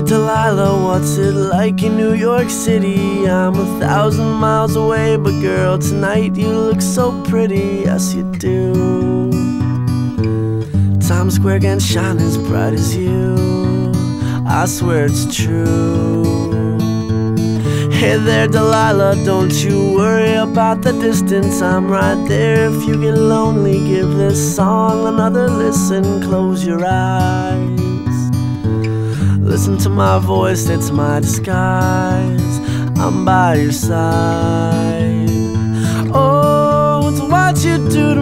Delilah, what's it like in New York City? I'm 1,000 miles away, but girl, tonight you look so pretty. Yes, you do. Times Square can shine as bright as you. I swear it's true. Hey there, Delilah, don't you worry about the distance. I'm right there if you get lonely. Give this song another listen. Close your eyes. Listen to my voice, it's my disguise. I'm by your side. Oh, it's what you do